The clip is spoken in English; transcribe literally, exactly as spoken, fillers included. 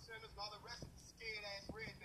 sinners and all the rest of the scared ass rednecks.